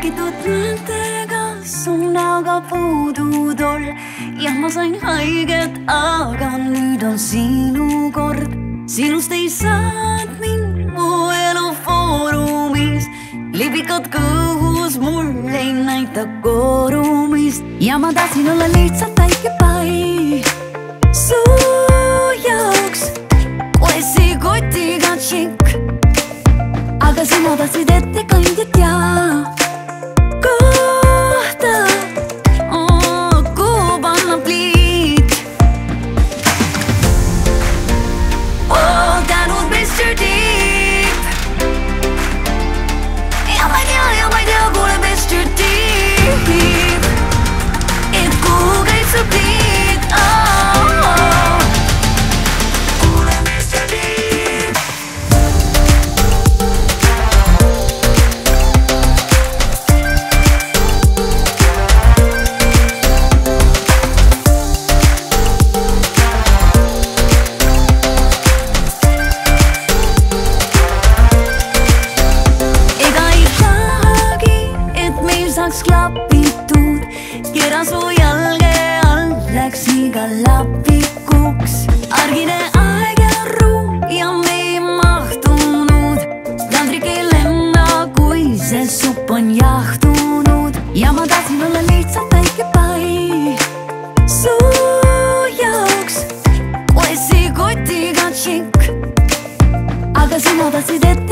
märgitud mõttega su näoga puudu toll ja ma sain haiget, aga nüüd on sinu kord. Sinust ei saanud mind mu elu foorumis, lipikad kõhus mul ei näita koorumist ja ma tahtsin olla lihtsalt väike pai su jaoks, kossikotiga tšikk, aga sina tahtsid ettekandjat ja kohta, kuhu panna pliit. Tänud Mr. Deep ja ma ei tea, kuule Mr. Deep, et kuhu käib su pliit. Kuule Mr. Deep. Klapitud, kera su jalge all läks iga lapikuks. Argine aeg ja ruum ja me ei mahtunud, tandrik ei lenna, kui see supp on jahtunud ja ma tahtsin olla lihtsalt väike pai su jaoks, kossikotiga tšikk, aga sina tahtsid ette